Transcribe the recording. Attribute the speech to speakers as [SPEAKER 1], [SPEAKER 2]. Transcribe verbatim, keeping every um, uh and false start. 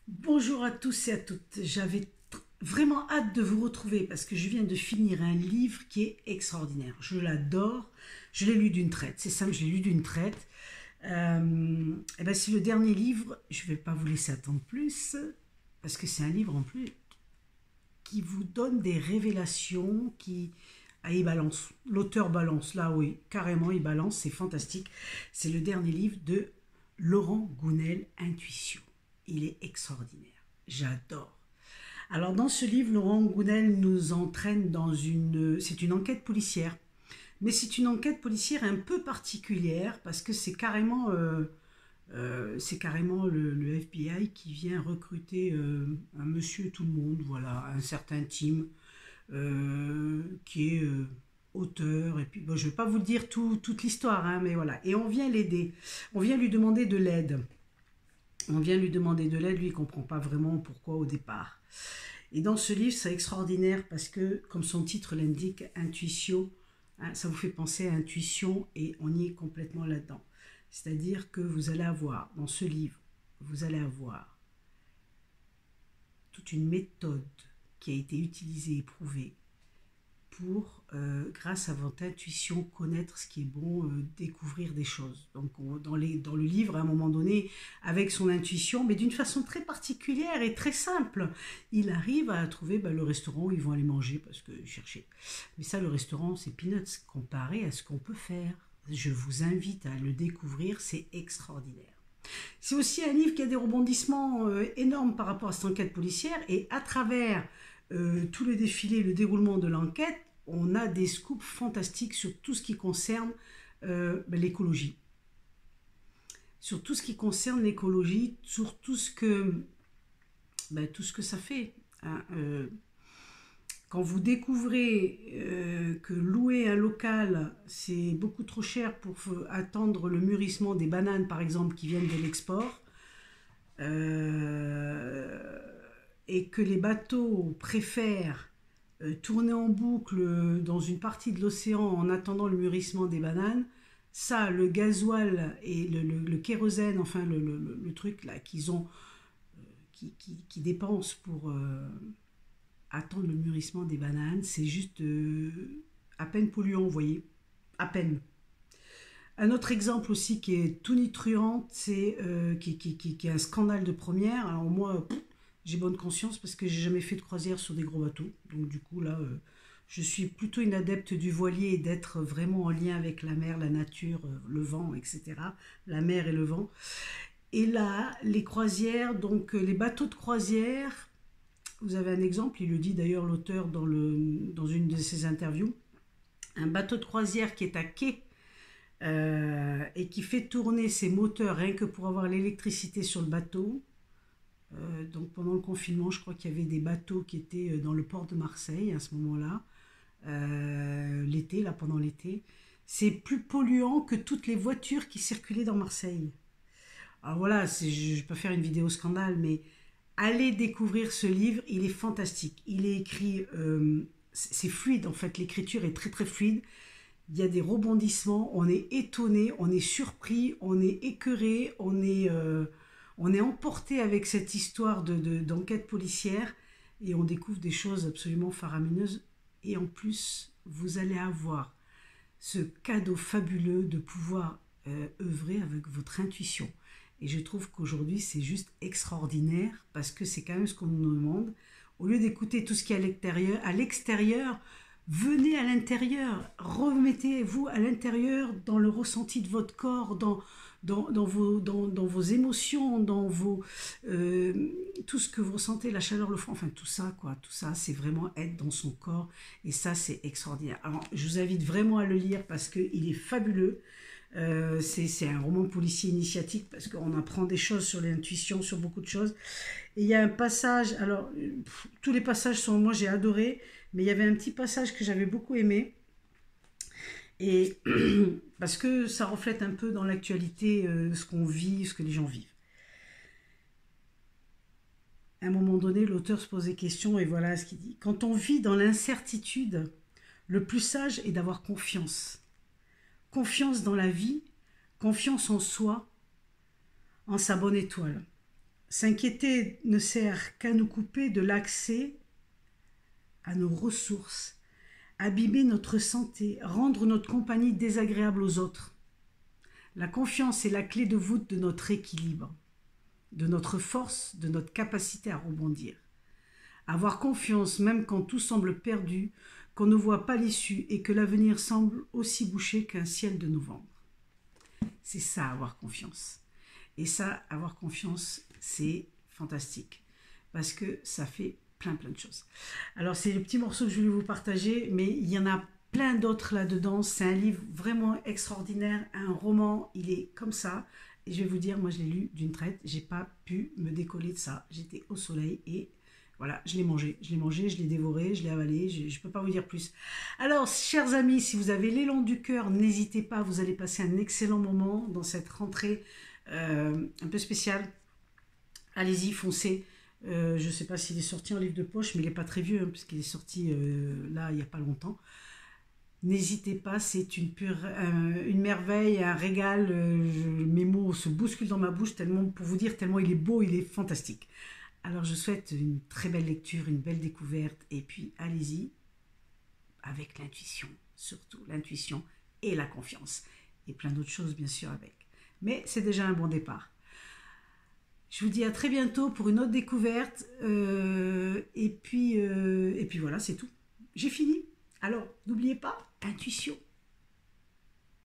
[SPEAKER 1] Bonjour à tous et à toutes. J'avais vraiment hâte de vous retrouver parce que je viens de finir un livre qui est extraordinaire. Je l'adore. Je l'ai lu d'une traite. C'est simple, je l'ai lu d'une traite. Euh, et ben c'est le dernier livre. Je ne vais pas vous laisser attendre plus parce que c'est un livre en plus qui vous donne des révélations qui ah, il balance. L'auteur balance. Là, oui, carrément, il balance. C'est fantastique. C'est le dernier livre de Laurent Gounelle, Intuition. Il est extraordinaire. J'adore. Alors, dans ce livre, Laurent Gounelle nous entraîne dans une... C'est une enquête policière. Mais c'est une enquête policière un peu particulière parce que c'est carrément... Euh, euh, c'est carrément le, le F B I qui vient recruter euh, un monsieur tout le monde, voilà, un certain Tim, euh, qui est euh, auteur, et puis bon, je ne vais pas vous dire tout, toute l'histoire, hein, mais voilà. Et on vient l'aider, on vient lui demander de l'aide. On vient lui demander de l'aide, lui il ne comprend pas vraiment pourquoi au départ. Et dans ce livre, c'est extraordinaire parce que, comme son titre l'indique, intuition, hein, ça vous fait penser à intuition et on y est complètement là-dedans. C'est-à-dire que vous allez avoir, dans ce livre, vous allez avoir toute une méthode qui a été utilisée et prouvée pour, euh, grâce à votre intuition, connaître ce qui est bon, euh, découvrir des choses. Donc on, dans, les, dans le livre, à un moment donné, avec son intuition, mais d'une façon très particulière et très simple, il arrive à trouver ben, le restaurant où ils vont aller manger, parce que chercher. Mais ça, le restaurant, c'est peanuts comparé à ce qu'on peut faire. Je vous invite à le découvrir, c'est extraordinaire. C'est aussi un livre qui a des rebondissements euh, énormes par rapport à cette enquête policière, et à travers euh, tout le défilé, le déroulement de l'enquête, on a des scoops fantastiques sur tout ce qui concerne euh, ben, l'écologie. Sur tout ce qui concerne l'écologie, sur tout ce que, ben, tout ce que ça fait. Hein, euh, quand vous découvrez euh, que louer un local, c'est beaucoup trop cher pour attendre le mûrissement des bananes, par exemple, qui viennent de l'export, euh, et que les bateaux préfèrent euh, tourner en boucle dans une partie de l'océan en attendant le mûrissement des bananes, ça, le gasoil et le, le, le kérosène, enfin le, le, le truc là qu'ils ont, euh, qui, qui, qui dépensent pour... Euh, attendre le mûrissement des bananes, c'est juste euh, à peine polluant, vous voyez, à peine. Un autre exemple aussi qui est tout nitruant, c'est euh, qui, qui, qui, qui est un scandale de première. Alors moi, j'ai bonne conscience parce que j'ai jamais fait de croisière sur des gros bateaux, donc du coup là, euh, je suis plutôt une adepte du voilier et d'être vraiment en lien avec la mer, la nature, euh, le vent, et cetera. La mer et le vent. Et là, les croisières, donc les bateaux de croisière. Vous avez un exemple, il le dit d'ailleurs l'auteur dans, le, dans une de ses interviews. Un bateau de croisière qui est à quai euh, et qui fait tourner ses moteurs rien que pour avoir l'électricité sur le bateau. Euh, donc pendant le confinement, je crois qu'il y avait des bateaux qui étaient dans le port de Marseille à ce moment-là, euh, l'été, là pendant l'été. C'est plus polluant que toutes les voitures qui circulaient dans Marseille. Alors voilà, je ne vais pas faire une vidéo scandale, mais allez découvrir ce livre, il est fantastique. Il est écrit, euh, c'est fluide en fait, l'écriture est très très fluide. Il y a des rebondissements, on est étonné, on est surpris, on est écœuré, on est, euh, on est emporté avec cette histoire de, de, d'enquête policière et on découvre des choses absolument faramineuses. Et en plus, vous allez avoir ce cadeau fabuleux de pouvoir euh, œuvrer avec votre intuition. Et je trouve qu'aujourd'hui, c'est juste extraordinaire parce que c'est quand même ce qu'on nous demande. Au lieu d'écouter tout ce qui est à l'extérieur, à l'extérieur, venez à l'intérieur. Remettez-vous à l'intérieur dans le ressenti de votre corps, dans, dans, dans, vos, dans, dans vos émotions, dans vos, euh, tout ce que vous ressentez, la chaleur, le froid, enfin tout ça, quoi. Tout ça, c'est vraiment être dans son corps. Et ça, c'est extraordinaire. Alors, je vous invite vraiment à le lire parce qu'il est fabuleux. Euh, c'est un roman policier initiatique parce qu'on apprend des choses sur l'intuition, sur beaucoup de choses. Et il y a un passage, alors pff, tous les passages sont, moi j'ai adoré, mais il y avait un petit passage que j'avais beaucoup aimé. Et parce que ça reflète un peu dans l'actualité euh, ce qu'on vit, ce que les gens vivent. À un moment donné, l'auteur se pose des questions et voilà ce qu'il dit. Quand on vit dans l'incertitude, le plus sage est d'avoir confiance. Confiance dans la vie, confiance en soi, en sa bonne étoile. S'inquiéter ne sert qu'à nous couper de l'accès à nos ressources, abîmer notre santé, rendre notre compagnie désagréable aux autres. La confiance est la clé de voûte de notre équilibre, de notre force, de notre capacité à rebondir. Avoir confiance même quand tout semble perdu, qu'on ne voit pas l'issue et que l'avenir semble aussi bouché qu'un ciel de novembre. C'est ça, avoir confiance. Et ça, avoir confiance, c'est fantastique parce que ça fait plein plein de choses. Alors c'est le petit morceau que je voulais vous partager, mais il y en a plein d'autres là-dedans. C'est un livre vraiment extraordinaire, un roman, il est comme ça. Et je vais vous dire, moi je l'ai lu d'une traite, j'ai pas pu me décoller de ça. J'étais au soleil et voilà, je l'ai mangé, je l'ai mangé, je l'ai dévoré, je l'ai avalé, je ne peux pas vous dire plus. Alors, chers amis, si vous avez l'élan du cœur, n'hésitez pas, vous allez passer un excellent moment dans cette rentrée euh, un peu spéciale. Allez-y, foncez. Euh, je ne sais pas s'il est sorti en livre de poche, mais il n'est pas très vieux, hein, puisqu'il est sorti euh, là, il n'y a pas longtemps. N'hésitez pas, c'est une, pure, euh, une merveille, un régal. Euh, je, mes mots se bousculent dans ma bouche, tellement, pour vous dire, tellement il est beau, il est fantastique. Alors je souhaite une très belle lecture, une belle découverte, et puis allez-y avec l'intuition, surtout l'intuition et la confiance, et plein d'autres choses bien sûr avec. Mais c'est déjà un bon départ. Je vous dis à très bientôt pour une autre découverte, euh, et, puis, euh, et puis voilà, c'est tout. J'ai fini. Alors n'oubliez pas, intuition.